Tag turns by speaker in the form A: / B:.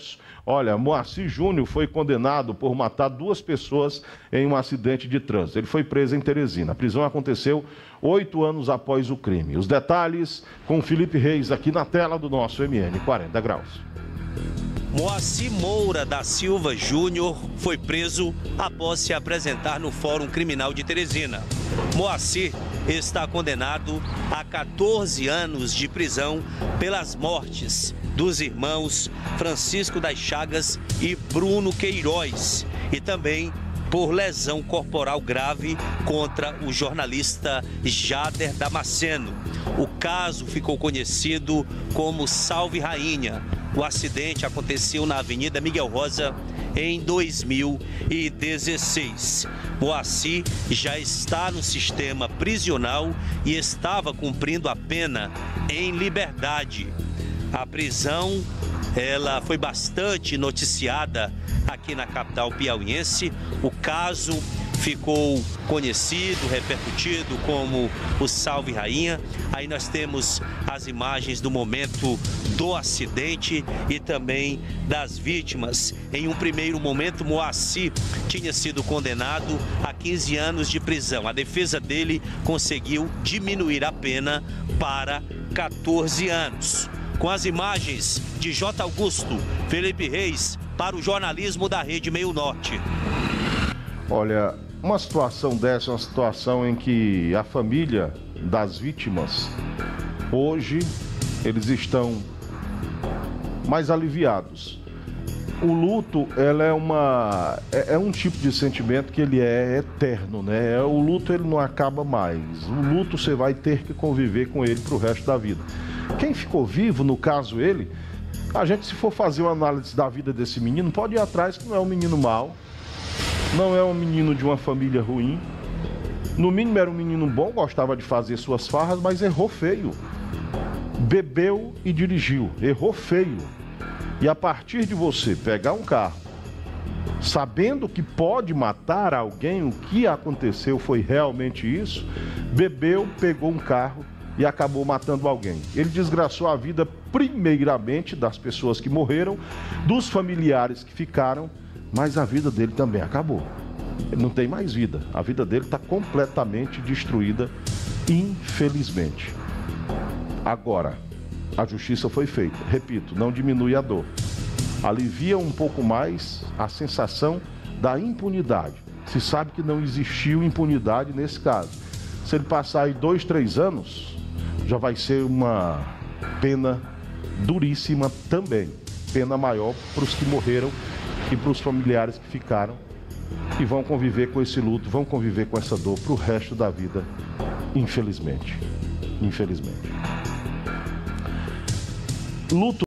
A: Santos. Olha, Moacir Júnior foi condenado por matar 2 pessoas em um acidente de trânsito. Ele foi preso em Teresina. A prisão aconteceu 8 anos após o crime. Os detalhes com Felipe Reis aqui na tela do nosso MN 40 Graus.
B: Moacir Moura da Silva Júnior foi preso após se apresentar no Fórum Criminal de Teresina. Moacir está condenado a 14 anos de prisão pelas mortes dos irmãos Francisco das Chagas e Bruno Queiroz e também por lesão corporal grave contra o jornalista Jader Damasceno. O caso ficou conhecido como Salve Rainha. O acidente aconteceu na Avenida Miguel Rosa em 2016. Moacir já está no sistema prisional e estava cumprindo a pena em liberdade. A prisão, ela foi bastante noticiada aqui na capital piauiense. O caso ficou conhecido, repercutido como o Salve Rainha. Aí nós temos as imagens do momento do acidente e também das vítimas. Em um primeiro momento, Moacir tinha sido condenado a 15 anos de prisão. A defesa dele conseguiu diminuir a pena para 14 anos. Com as imagens de J. Augusto, Felipe Reis, para o jornalismo da Rede Meio Norte.
A: Olha, uma situação dessa é uma situação em que a família das vítimas, hoje, eles estão mais aliviados. O luto, ela é um tipo de sentimento que ele é eterno, né? O luto, ele não acaba mais. O luto, você vai ter que conviver com ele para o resto da vida. Quem ficou vivo, no caso ele, a gente, se for fazer uma análise da vida desse menino, pode ir atrás que não é um menino mau, não é um menino de uma família ruim. No mínimo era um menino bom, gostava de fazer suas farras, mas errou feio. Bebeu e dirigiu, errou feio. E a partir de você pegar um carro, sabendo que pode matar alguém, o que aconteceu foi realmente isso, bebeu, pegou um carro e acabou matando alguém. Ele desgraçou a vida primeiramente das pessoas que morreram, dos familiares que ficaram, mas a vida dele também acabou. Ele não tem mais vida. A vida dele está completamente destruída, infelizmente. Agora, a justiça foi feita. Repito, não diminui a dor. Alivia um pouco mais a sensação da impunidade. Se sabe que não existiu impunidade nesse caso. Se ele passar aí 2, 3 anos, já vai ser uma pena duríssima também. Pena maior para os que morreram e para os familiares que ficaram e vão conviver com esse luto, vão conviver com essa dor para o resto da vida, infelizmente. Infelizmente. Luto